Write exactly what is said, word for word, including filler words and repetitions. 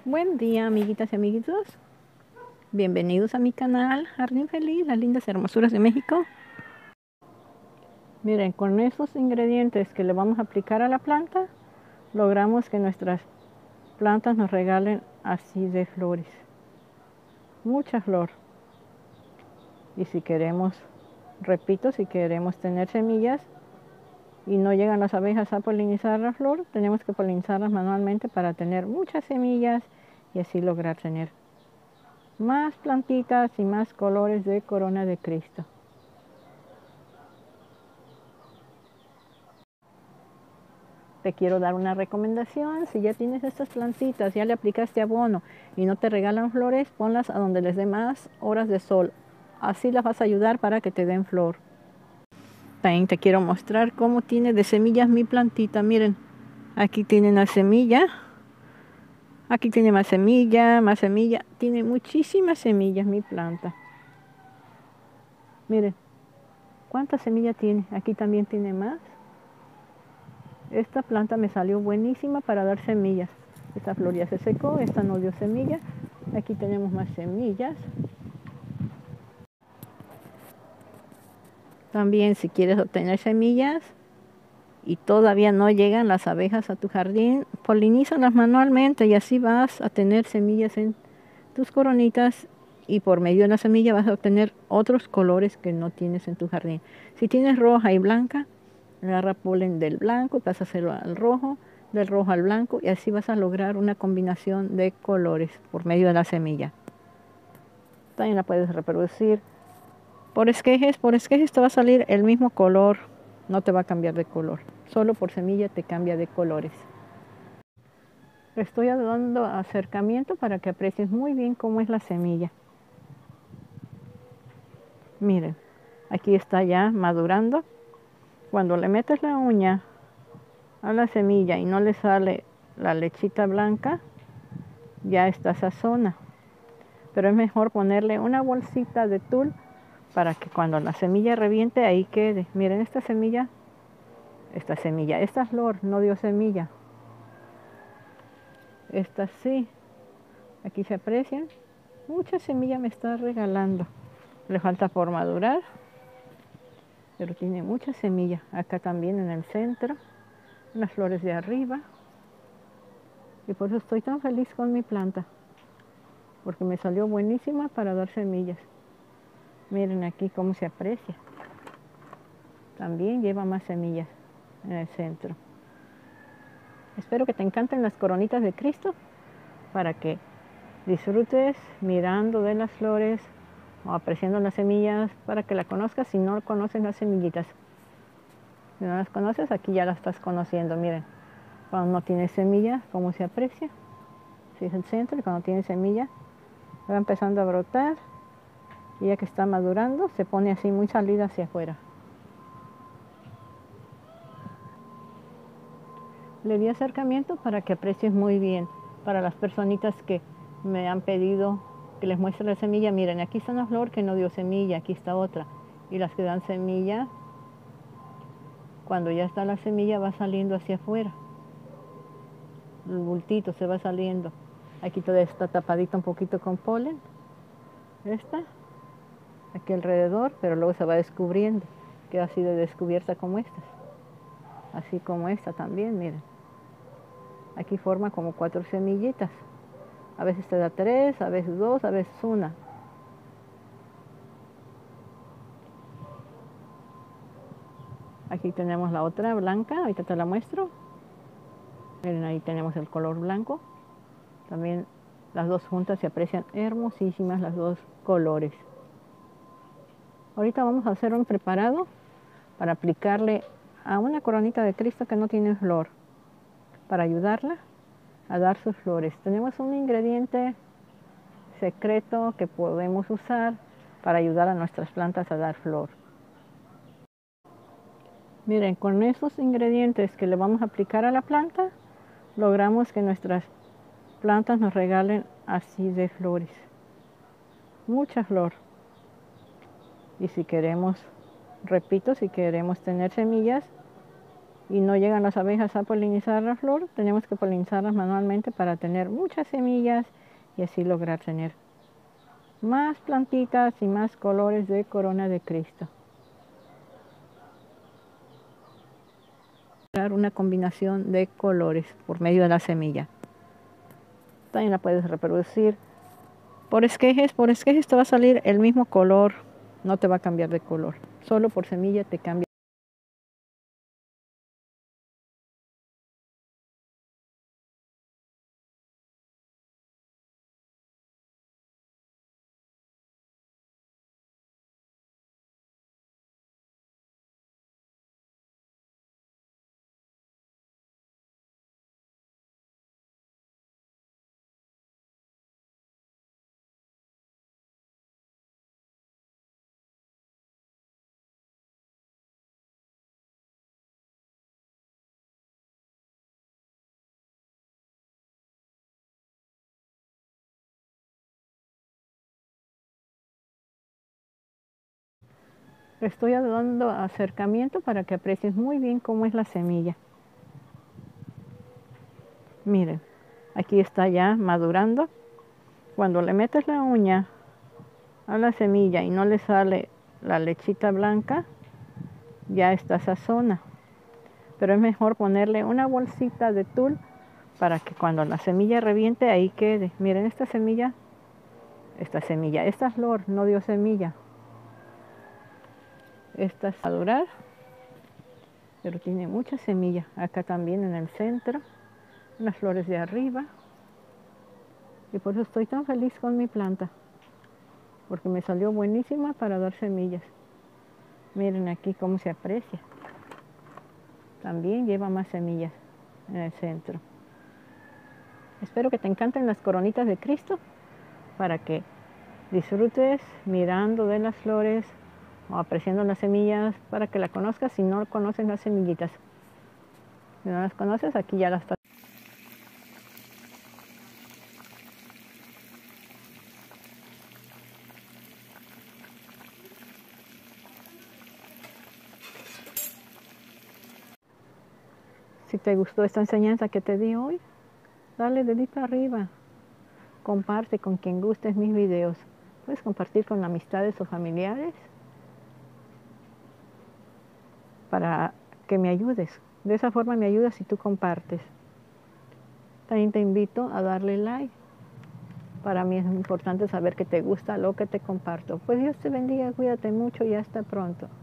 Buen día, amiguitas y amiguitos. Bienvenidos a mi canal Jardín Feliz, las lindas hermosuras de México. Miren, con esos ingredientes que le vamos a aplicar a la planta, logramos que nuestras plantas nos regalen así de flores. Mucha flor. Y si queremos, repito, si queremos tener semillas y no llegan las abejas a polinizar la flor, tenemos que polinizarlas manualmente para tener muchas semillas y así lograr tener más plantitas y más colores de corona de Cristo. Te quiero dar una recomendación: si ya tienes estas plantitas, ya le aplicaste abono y no te regalan flores, ponlas a donde les dé más horas de sol. Así las vas a ayudar para que te den flor. También te quiero mostrar cómo tiene de semillas mi plantita. Miren, aquí tiene una semilla. Aquí tiene más semilla, más semilla. Tiene muchísimas semillas mi planta. Miren, ¿cuántas semillas tiene? Aquí también tiene más. Esta planta me salió buenísima para dar semillas. Esta flor ya se secó, esta no dio semillas. Aquí tenemos más semillas. También, si quieres obtener semillas y todavía no llegan las abejas a tu jardín, polinízalas manualmente y así vas a tener semillas en tus coronitas, y por medio de la semilla vas a obtener otros colores que no tienes en tu jardín. Si tienes roja y blanca, agarra polen del blanco, vas a hacerlo al rojo, del rojo al blanco, y así vas a lograr una combinación de colores por medio de la semilla. También la puedes reproducir por esquejes. Por esquejes te va a salir el mismo color, no te va a cambiar de color. Solo por semilla te cambia de colores. Estoy dando acercamiento para que aprecies muy bien cómo es la semilla. Miren, aquí está ya madurando. Cuando le metes la uña a la semilla y no le sale la lechita blanca, ya está sazona. Pero es mejor ponerle una bolsita de tul para que cuando la semilla reviente ahí quede. Miren, esta semilla, esta semilla, esta flor no dio semilla. Esta sí. Aquí se aprecian. Mucha semilla me está regalando. Le falta por madurar, pero tiene mucha semilla. Acá también en el centro, las flores de arriba. Y por eso estoy tan feliz con mi planta, porque me salió buenísima para dar semillas. Miren aquí cómo se aprecia. También lleva más semillas en el centro. Espero que te encanten las coronitas de Cristo, para que disfrutes mirando de las flores o apreciando las semillas, para que la conozcas si no conoces las semillitas. Si no las conoces, aquí ya las estás conociendo. Miren, cuando no tiene semilla, cómo se aprecia. Si es el centro, y cuando tiene semilla, va empezando a brotar, y ya que está madurando, se pone así muy salida hacia afuera. Le di acercamiento para que aprecies muy bien. Para las personitas que me han pedido que les muestre la semilla, miren, aquí está una flor que no dio semilla, aquí está otra. Y las que dan semilla, cuando ya está la semilla, va saliendo hacia afuera. El bultito se va saliendo. Aquí todavía está tapadita un poquito con polen. Esta, aquí alrededor, pero luego se va descubriendo. Queda así de descubierta como estas. Así como esta también, miren. Aquí forma como cuatro semillitas. A veces te da tres, a veces dos, a veces una. Aquí tenemos la otra blanca, ahorita te la muestro. Miren, ahí tenemos el color blanco. También las dos juntas se aprecian hermosísimas, las dos colores. Ahorita vamos a hacer un preparado para aplicarle a una coronita de Cristo que no tiene flor, para ayudarla a dar sus flores. Tenemos un ingrediente secreto que podemos usar para ayudar a nuestras plantas a dar flor. Miren, con esos ingredientes que le vamos a aplicar a la planta, logramos que nuestras plantas nos regalen así de flores. Mucha flor. Y si queremos, repito, si queremos tener semillas y no llegan las abejas a polinizar la flor, tenemos que polinizarlas manualmente para tener muchas semillas y así lograr tener más plantitas y más colores de corona de Cristo. Una combinación de colores por medio de la semilla. También la puedes reproducir por esquejes. Por esquejes te va a salir el mismo color, no te va a cambiar de color. Solo por semilla te cambia. Estoy dando acercamiento para que aprecies muy bien cómo es la semilla. Miren, aquí está ya madurando. Cuando le metes la uña a la semilla y no le sale la lechita blanca, ya está esa zona. Pero es mejor ponerle una bolsita de tul para que cuando la semilla reviente ahí quede. Miren esta semilla, esta semilla, esta flor no dio semilla. Esta es a durar, pero tiene muchas semillas. Acá también en el centro, las flores de arriba. Y por eso estoy tan feliz con mi planta, porque me salió buenísima para dar semillas. Miren aquí cómo se aprecia. También lleva más semillas en el centro. Espero que te encanten las coronitas de Cristo para que disfrutes mirando de las flores o apreciando las semillas para que la conozcas si no conoces las semillitas. Si no las conoces, aquí ya las estás. Si te gustó esta enseñanza que te di hoy, dale dedito arriba. Comparte con quien gustes mis videos. Puedes compartir con amistades o familiares para que me ayudes. De esa forma me ayudas si tú compartes. También te invito a darle like. Para mí es importante saber que te gusta lo que te comparto. Pues Dios te bendiga, cuídate mucho y hasta pronto.